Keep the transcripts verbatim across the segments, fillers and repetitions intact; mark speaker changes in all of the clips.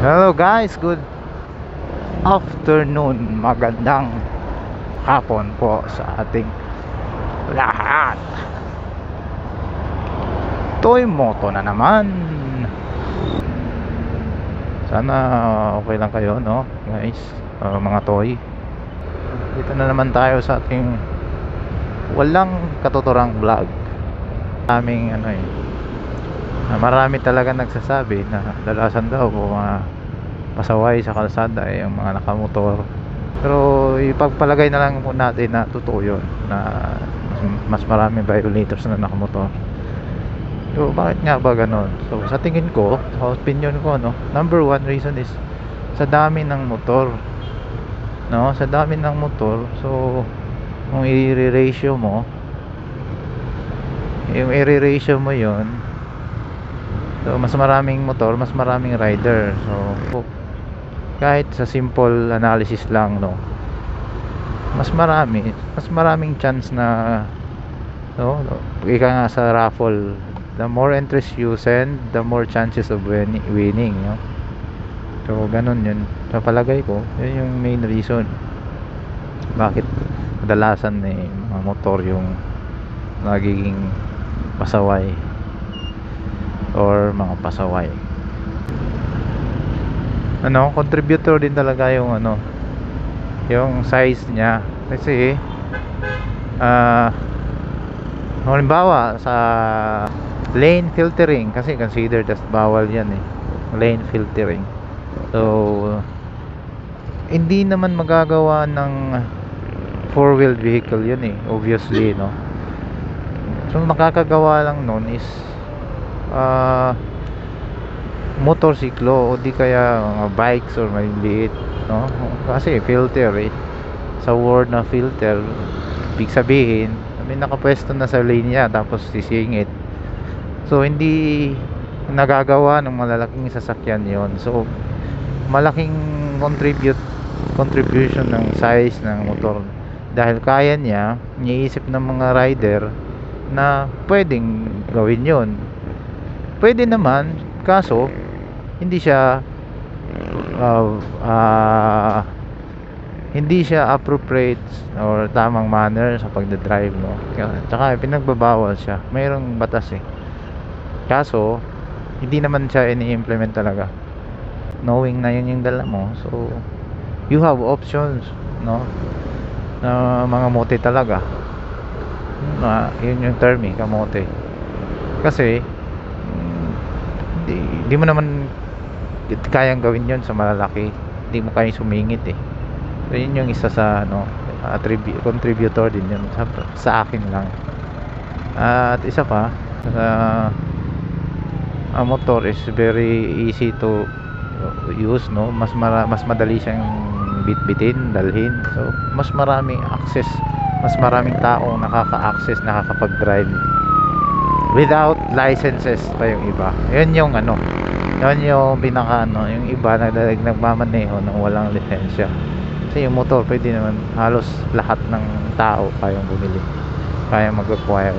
Speaker 1: Hello guys, good afternoon, magandang hapon po sa ating lahat. Toy Moto na naman. Sana okay lang kayo, no guys, uh, mga toy. Dito na naman tayo sa ating walang katuturang vlog. Aming ano eh, marami talaga nagsasabi na dalasan daw mga pasaway sa kalsada ay yung mga nakamotor, pero ipagpalagay na lang po natin na totoo yun, na mas, mas marami violators na nakamotor. So bakit nga ba ganon? So sa tingin ko, sa opinion ko, no, number one reason is sa dami ng motor, no, sa dami ng motor. So kung i-ratio mo yung i-ratio mo yun, so mas maraming motor, mas maraming rider. So kahit sa simple analysis lang, no, mas marami mas maraming chance na, no, ika nga sa raffle, the more entries you send, the more chances of win winning, no? So ganun yun, sa palagay ko yun yung main reason bakit kadalasan eh, mga motor yung nagiging pasaway or mga pasaway. Ano, contributor din talaga yung ano, yung size niya. Kasi ah uh, halimbawa sa lane filtering, kasi considered as bawal yan eh, lane filtering. So hindi naman magagawa ng four wheeled vehicle yun eh, obviously, no. So makakagawa lang nun is ah uh, motorsiklo o di kaya mga bikes or maliliit, no? Kasi filter eh, sa word na filter, ibig sabihin may nakapwesto na sa lane niya tapos sisingit. So hindi nagagawa ng malalaking sasakyan yon. So malaking contribute contribution ng size ng motor, dahil kaya niya, iniisip ng mga rider na pwedeng gawin yon. Pwede naman, kaso hindi siya uh, uh, hindi siya appropriate or tamang manner sa pagdadrive, no. Tsaka pinagbabawal siya, mayroong batas eh, kaso hindi naman siya ini-implement talaga. Knowing na yun yung dala mo, so you have options, no, na mga mote talaga, na yun yung term eh, kamote. Kasi Di, di mo naman kayang gawin yon sa malalaki, di mo kayang sumingit eh. So yun yung isa sa ano, attribute, contributor din yun sa, sa akin lang. At isa pa, uh, ang motor is very easy to use, no. Mas mara, mas madali siyang bitbitin, dalhin. So mas maraming access, mas maraming tao nakaka-access, nakakapag-drive without licenses pa yung iba. Yun yung ano, yun yung pinaka ano, yung iba nagdadag nagmamaneho ng walang lisensya. Kasi yung motor pwede naman halos lahat ng tao kayang bumili, kayang mag-acquire.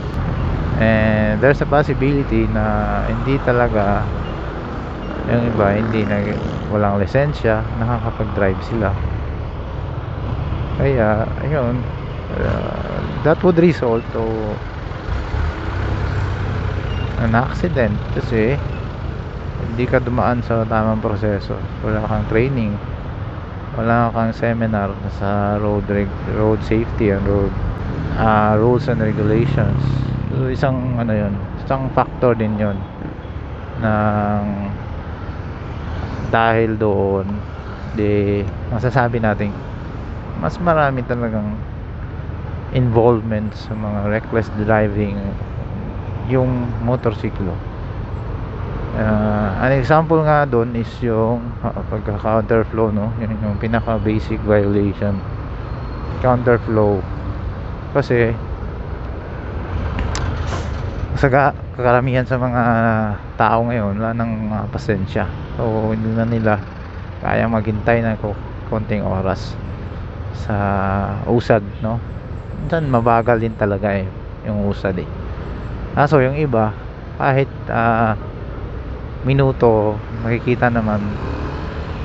Speaker 1: And there's a possibility na hindi talaga yung iba, hindi na walang lisensya, nakakapag-drive sila. Kaya ayun, uh, that would result to an accident, kasi hindi ka dumaan sa tamang proseso, wala kang training, wala kang seminar sa road road safety and road uh, rules and regulations. So isang ano yun, isang factor din yun ng dahil doon di masasabi natin mas marami talagang involvement sa mga reckless driving yung motorsiklo. Uh, an example nga doon is yung uh, pagka-counterflow, no? Yun yung pinaka basic violation, counterflow. Kasi sa karamihan sa mga tao ngayon wala nang uh, pasensya, so hindi na nila kaya maghintay ng konting oras sa usad, no? Minsan mabagal din talaga eh yung usad eh. Ah, so yung iba kahit uh, minuto makikita naman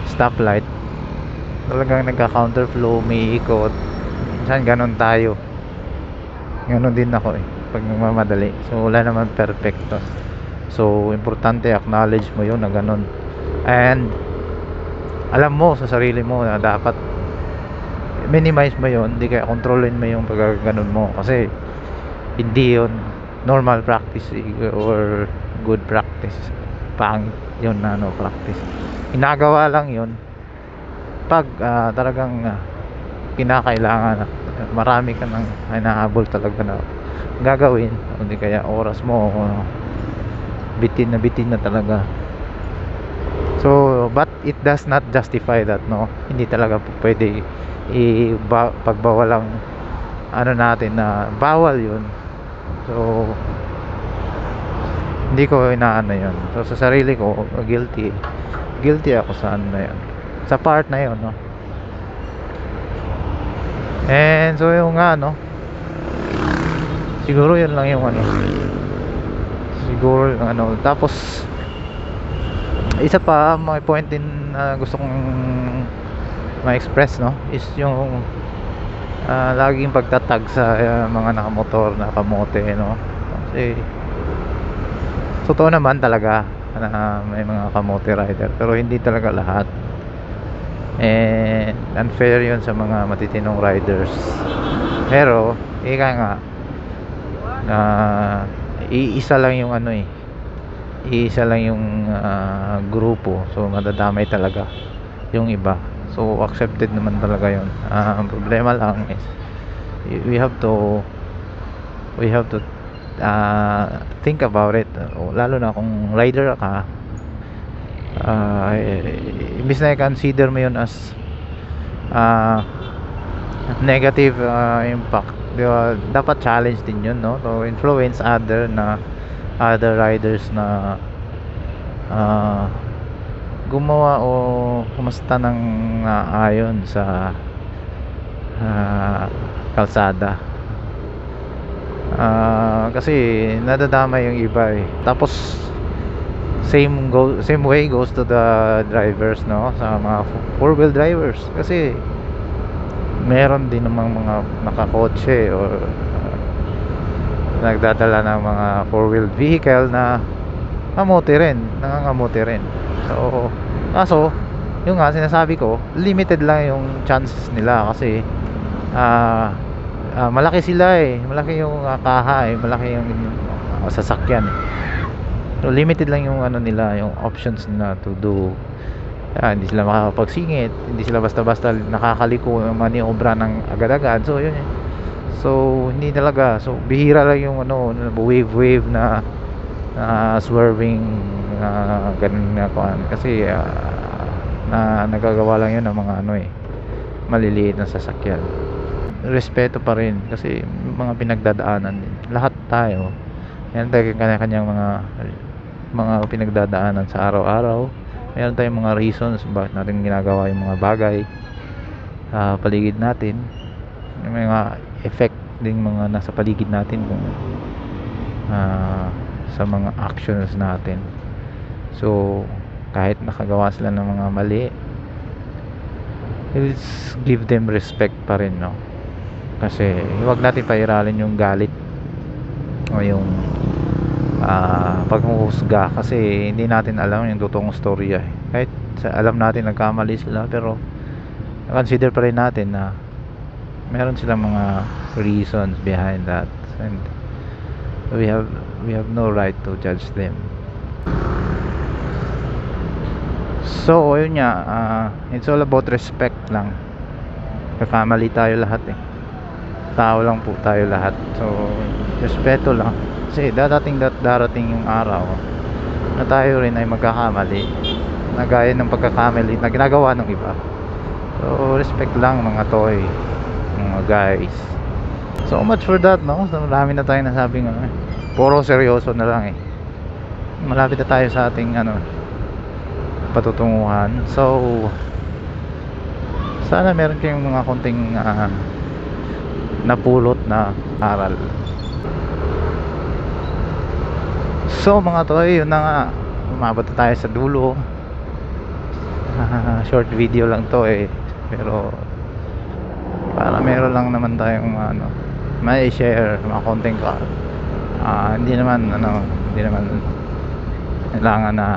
Speaker 1: stoplight, talagang nagka-counterflow, may ikot. Minsan ganon tayo, ganon din ako eh pag nagmamadali. So wala naman perfecto, so importante acknowledge mo yun na ganon, and alam mo sa sarili mo na dapat minimize mo yun, hindi kaya kontrolin mo yung pagkaganon mo, kasi hindi yun normal practice or good practice. Pang yun na no practice, ginagawa lang yun pag uh, talagang uh, kinakailangan, marami ka nang hinahabol talaga na gagawin, hindi kaya oras mo uh, bitin na bitin na talaga. So but it does not justify that, no, hindi talaga pwede i pagbawalang ano natin na bawal yun. So hindi ko inaano yun. So sa sarili ko guilty guilty ako sa ano na yun, sa part na yun, no. And so yung nga, no, siguro yun lang yung ano, siguro yung ano. Tapos isa pa may point din na gusto kong ma-express, no, is yung uh, laging pagtatag sa uh, mga nakamotor, nakamote, no. Kasi totoo naman talaga na may mga kamote rider, pero hindi talaga lahat, and unfair yun sa mga matitinong riders. Pero ika nga na uh, iisa lang yung ano eh iisa lang yung uh, grupo, so madadamay talaga yung iba. So accepted naman talaga yun. Uh, ang problema lang is we have to we have to uh, think about it, uh, lalo na kung rider ka, uh, imbis na i-consider mo yun as uh, negative uh, impact, diba? Dapat challenge din yun, no, to influence other na other riders na uh, gumawa o kumusta ng naayon sa uh, kalsada. Uh, kasi nadadama yung iba eh. Tapos same go same way goes to the drivers, no, sa mga four wheel drivers, kasi meron din namang mga nakakotse or uh, nagdadala ng mga four wheel vehicle na kamote rin, nangangamote rin. So kaso yung nga sinasabi ko, limited lang yung chances nila, kasi ah uh, Uh, malaki sila eh, malaki yung uh, kaha eh, malaki yung uh, sasakyan eh. So limited lang yung ano nila, yung options na to do. Uh, hindi sila makakapagsingit, hindi sila basta-basta nakakaliko maniobra ng agad-agad. So yun eh. So hindi talaga, so bihira lang yung ano, wave-wave na uh, swerving uh, ganun na kuan, kasi uh, na nagagawa lang yun ng mga ano eh, maliliit na sasakyan. Respeto pa rin, kasi mga pinagdadaanan din lahat tayo, yan tayo kanya-kanyang mga mga pinagdadaanan sa araw-araw. Meron tayong mga reasons bakit natin ginagawa yung mga bagay sa paligid natin. May mga effect din mga nasa paligid natin kung uh, sa mga actions natin. So kahit nakagawa sila ng mga mali, let's give them respect pa rin, no. Kasi huwag natin pairalin yung galit o yung uh, paghuhusga, kasi hindi natin alam yung totoong storya eh. Kahit sa, alam natin nagkamali sila, pero consider pa rin natin na meron silang mga reasons behind that, and we have we have no right to judge them. So yun nga, uh, it's all about respect lang. Kakamali tayo lahat eh, tao lang po tayo lahat. So respeto lang, kasi darating dat darating yung araw na tayo rin ay magkakamali na gaya ng pagkakamali na ginagawa ng iba. So respect lang mga toy, mga guys. So much for that, no. So marami na tayong nasabing ano, puro seryoso na lang eh. Malapit na tayo sa ating ano patutunguhan. So sana meron kayong mga konting uh, napulot na aral. So mga toy, yun na nga, umabot na tayo sa dulo. Ah, short video lang to eh, pero para meron lang naman tayong ano may share mga konting ka. Ah, hindi naman ano, hindi naman kailangan na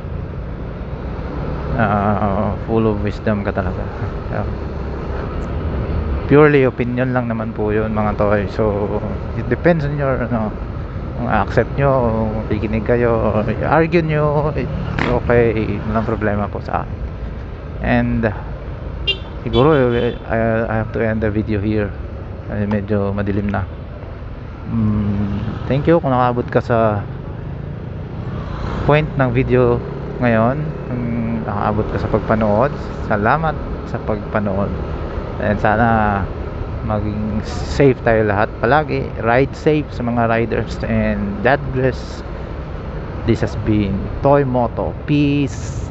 Speaker 1: ah, full of wisdom ka talaga. So, purely opinion lang naman po yun mga toy. So it depends on your ano, kung accept nyo o kikinig kayo o argue nyo, it's okay, walang problema po sa akin. And siguro I, I have to end the video here. Ay, medyo madilim na. mm, Thank you kung nakaabot ka sa point ng video ngayon. Kung nakaabot ka sa pagpanood, salamat sa pagpanood. And sana maging safe tayo lahat palagi. Ride safe sa mga riders, and God bless. This has been Toy Moto. Peace.